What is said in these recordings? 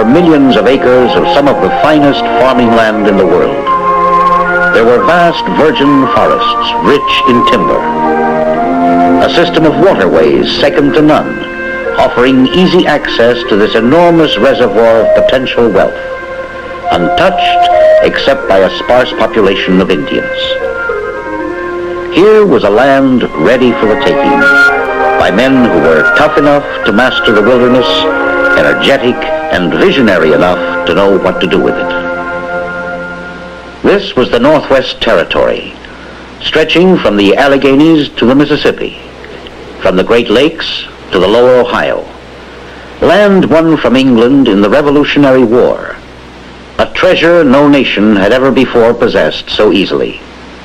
millions of acres of some of the finest farming land in the world. There were vast virgin forests, rich in timber. A system of waterways second to none, offering easy access to this enormous reservoir of potential wealth, untouched except by a sparse population of Indians. Here was a land ready for the taking, by men who were tough enough to master the wilderness, energetic and visionary enough to know what to do with it. This was the Northwest Territory, stretching from the Alleghenies to the Mississippi, from the Great Lakes to the lower Ohio, land won from England in the Revolutionary War, a treasure no nation had ever before possessed so easily.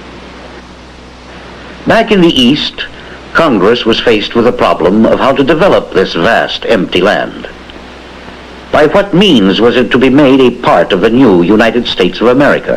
Back in the East, Congress was faced with the problem of how to develop this vast empty land. By what means was it to be made a part of the new United States of America?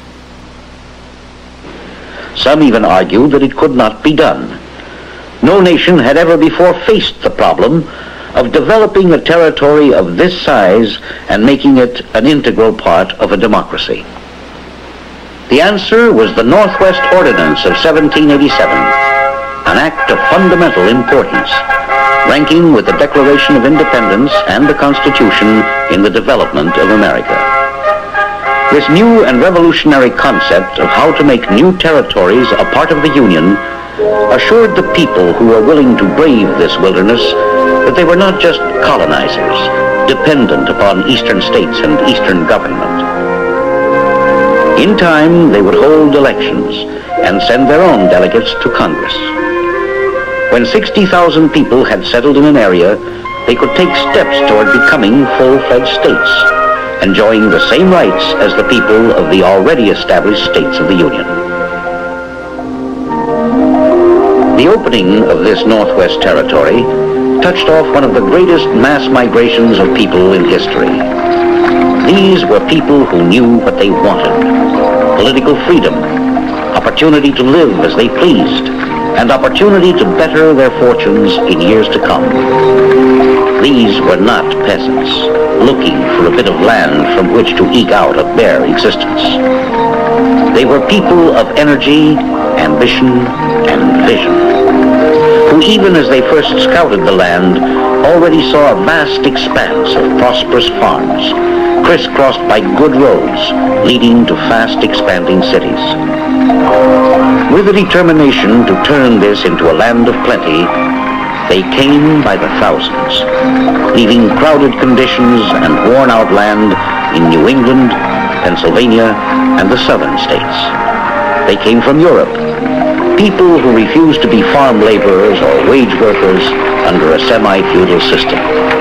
Some even argued that it could not be done. No nation had ever before faced the problem of developing a territory of this size and making it an integral part of a democracy. The answer was the Northwest Ordinance of 1787, an act of fundamental importance, ranking with the Declaration of Independence and the Constitution in the development of America. This new and revolutionary concept of how to make new territories a part of the Union assured the people who were willing to brave this wilderness that they were not just colonizers, dependent upon eastern states and eastern government. In time, they would hold elections and send their own delegates to Congress. When 60,000 people had settled in an area, they could take steps toward becoming full-fledged states, enjoying the same rights as the people of the already established states of the Union. The opening of this Northwest Territory touched off one of the greatest mass migrations of people in history. These were people who knew what they wanted: political freedom, opportunity to live as they pleased, and opportunity to better their fortunes in years to come. These were not peasants looking for a bit of land from which to eke out a bare existence. They were people of energy, ambition, and vision, who even as they first scouted the land already saw a vast expanse of prosperous farms, crisscrossed by good roads leading to fast expanding cities. With a determination to turn this into a land of plenty, they came by the thousands, leaving crowded conditions and worn-out land in New England, Pennsylvania, and the southern states. They came from Europe, people who refused to be farm laborers or wage workers under a semi-feudal system.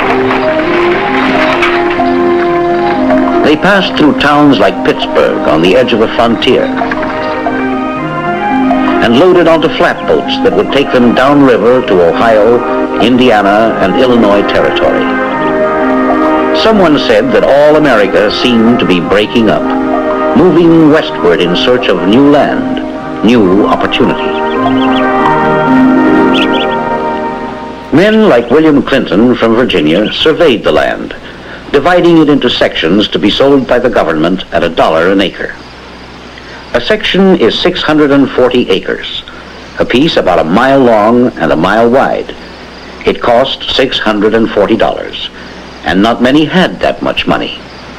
They passed through towns like Pittsburgh on the edge of the frontier, and loaded onto flatboats that would take them downriver to Ohio, Indiana, and Illinois territory. Someone said that all America seemed to be breaking up, moving westward in search of new land, new opportunity. Men like William Clinton from Virginia surveyed the land, dividing it into sections to be sold by the government at $1 an acre. A section is 640 acres, a piece about a mile long and a mile wide. It cost $640, and not many had that much money.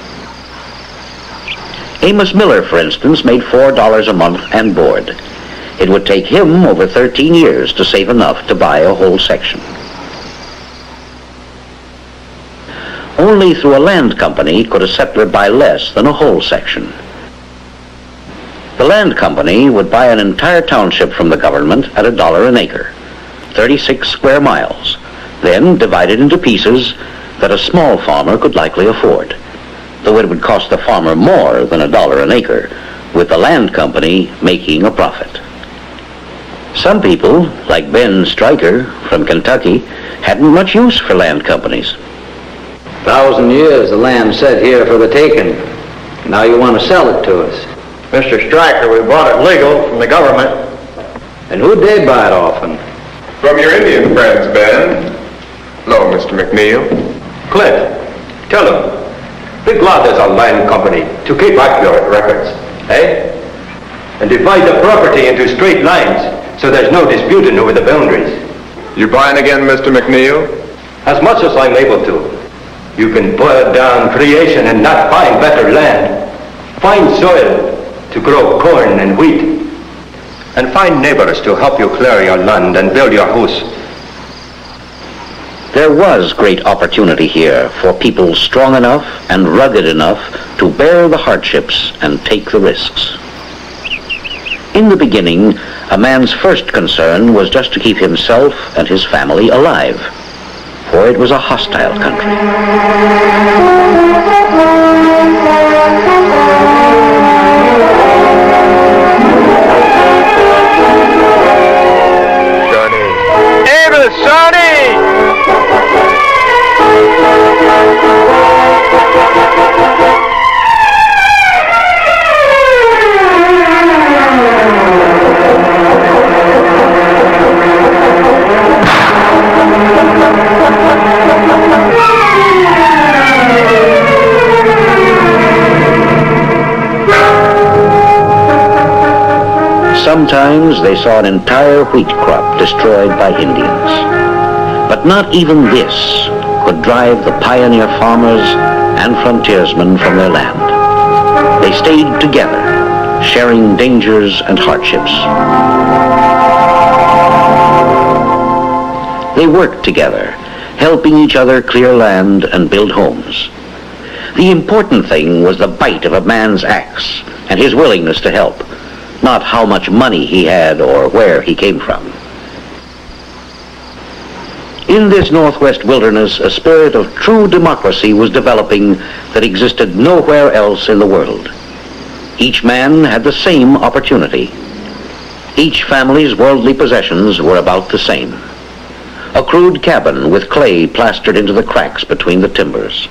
Amos Miller, for instance, made $4 a month and board. It would take him over 13 years to save enough to buy a whole section. Only through a land company could a settler buy less than a whole section. The land company would buy an entire township from the government at $1 an acre, 36 square miles, then divided into pieces that a small farmer could likely afford, though it would cost the farmer more than $1 an acre, with the land company making a profit. Some people, like Ben Stryker from Kentucky, hadn't much use for land companies. 1,000 years the land sat here for the taking. Now you want to sell it to us. Mr. Stryker, we bought it legal from the government. And who'd they buy it off from? From your Indian friends, Ben. Hello, Mr. McNeil. Clint, tell him. Big lot as a land company to keep accurate records, eh? And divide the property into straight lines so there's no disputing over the boundaries. You buying again, Mr. McNeil? As much as I'm able to. You can boil down creation and not find better land. Find soil to grow corn and wheat. And find neighbors to help you clear your land and build your house. There was great opportunity here for people strong enough and rugged enough to bear the hardships and take the risks. In the beginning, a man's first concern was just to keep himself and his family alive, for it was a hostile country. Sometimes they saw an entire wheat crop destroyed by Indians. But not even this could drive the pioneer farmers and frontiersmen from their land. They stayed together, sharing dangers and hardships. They worked together, helping each other clear land and build homes. The important thing was the bite of a man's axe and his willingness to help, not how much money he had or where he came from. In this Northwest wilderness, a spirit of true democracy was developing that existed nowhere else in the world. Each man had the same opportunity. Each family's worldly possessions were about the same. A crude cabin with clay plastered into the cracks between the timbers.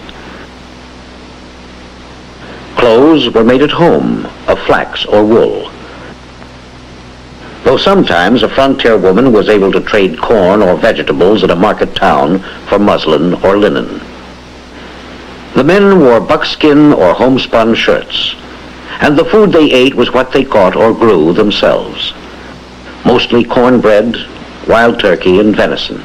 Clothes were made at home of flax or wool. Though sometimes a frontier woman was able to trade corn or vegetables at a market town for muslin or linen. The men wore buckskin or homespun shirts, and the food they ate was what they caught or grew themselves. Mostly cornbread, wild turkey, and venison.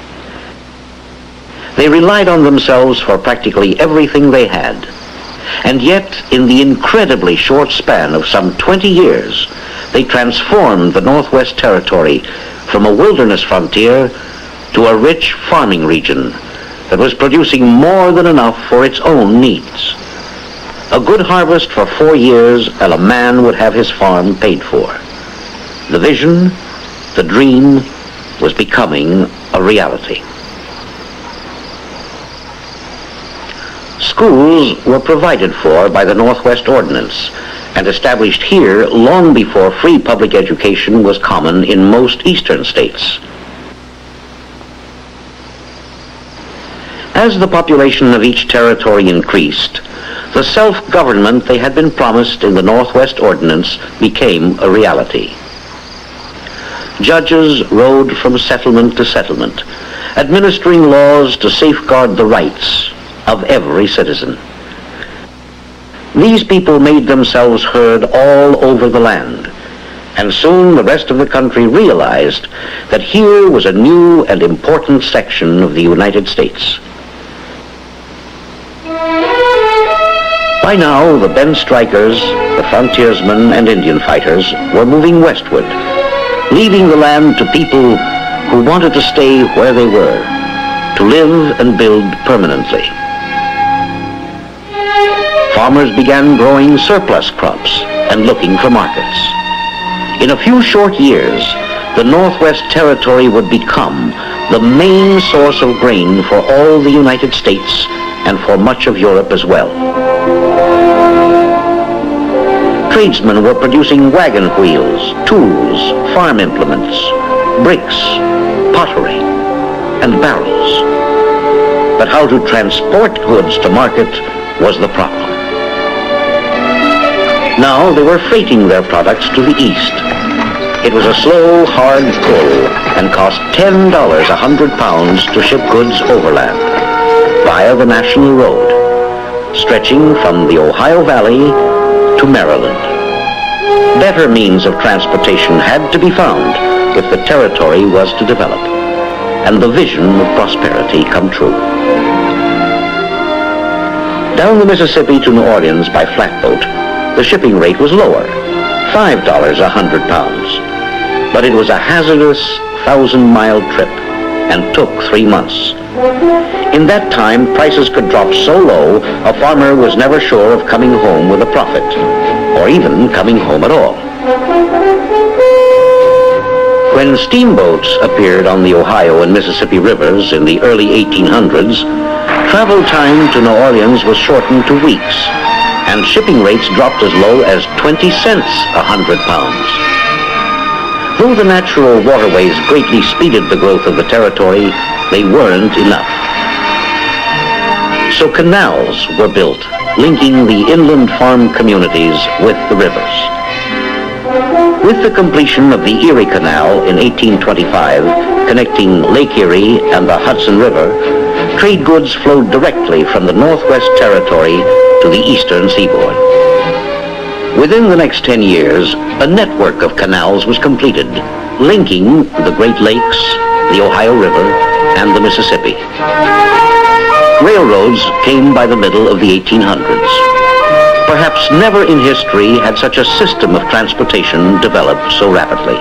They relied on themselves for practically everything they had. And yet, in the incredibly short span of some 20 years, they transformed the Northwest Territory from a wilderness frontier to a rich farming region that was producing more than enough for its own needs. A good harvest for 4 years and a man would have his farm paid for. The vision, the dream, was becoming a reality. Schools were provided for by the Northwest Ordinance and established here long before free public education was common in most eastern states. As the population of each territory increased, the self-government they had been promised in the Northwest Ordinance became a reality. Judges rode from settlement to settlement, administering laws to safeguard the rights of every citizen. These people made themselves heard all over the land, and soon the rest of the country realized that here was a new and important section of the United States. By now, the bend strikers, the frontiersmen, and Indian fighters were moving westward, leaving the land to people who wanted to stay where they were, to live and build permanently. Farmers began growing surplus crops and looking for markets. In a few short years, the Northwest Territory would become the main source of grain for all the United States and for much of Europe as well. Tradesmen were producing wagon wheels, tools, farm implements, bricks, pottery, and barrels. But how to transport goods to market was the problem. Now they were freighting their products to the east. It was a slow, hard pull and cost $10 100 pounds to ship goods overland via the national road. stretching from the Ohio Valley to Maryland. Better means of transportation had to be found if the territory was to develop and the vision of prosperity come true. Down the Mississippi to New Orleans by flatboat, the shipping rate was lower, $5 a 100 pounds. But it was a hazardous 1,000-mile trip and took 3 months. In that time, prices could drop so low, a farmer was never sure of coming home with a profit, or even coming home at all. When steamboats appeared on the Ohio and Mississippi rivers in the early 1800s, travel time to New Orleans was shortened to weeks, and shipping rates dropped as low as 20 cents a 100 pounds. Though the natural waterways greatly speeded the growth of the territory, they weren't enough. So canals were built, linking the inland farm communities with the rivers. With the completion of the Erie Canal in 1825, connecting Lake Erie and the Hudson River, trade goods flowed directly from the Northwest Territory to the eastern seaboard. Within the next 10 years, a network of canals was completed, linking the Great Lakes, the Ohio River, and the Mississippi. Railroads came by the middle of the 1800s. Perhaps never in history had such a system of transportation developed so rapidly.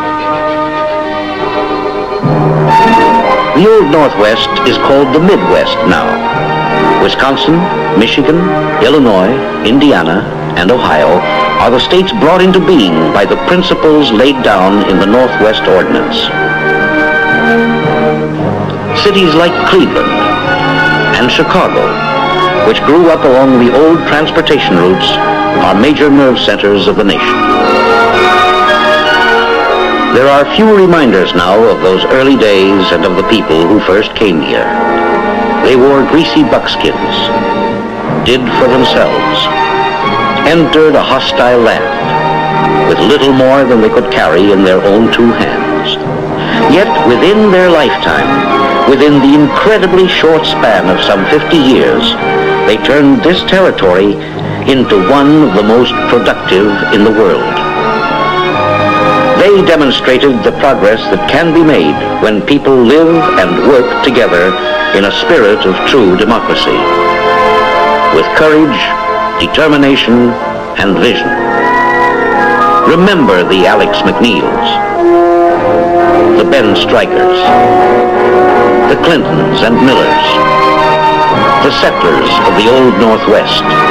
The Old Northwest is called the Midwest now. Wisconsin, Michigan, Illinois, Indiana, and Ohio are the states brought into being by the principles laid down in the Northwest Ordinance. Cities like Cleveland and Chicago, which grew up along the old transportation routes, are major nerve centers of the nation. There are few reminders now of those early days and of the people who first came here. They wore greasy buckskins, did for themselves, entered a hostile land with little more than they could carry in their own 2 hands. Yet within their lifetime, within the incredibly short span of some 50 years, they turned this territory into one of the most productive in the world. They demonstrated the progress that can be made when people live and work together in a spirit of true democracy, with courage, determination, and vision. Remember the Alex McNeils, the Ben Strikers, the Clintons and Millers, the settlers of the Old Northwest.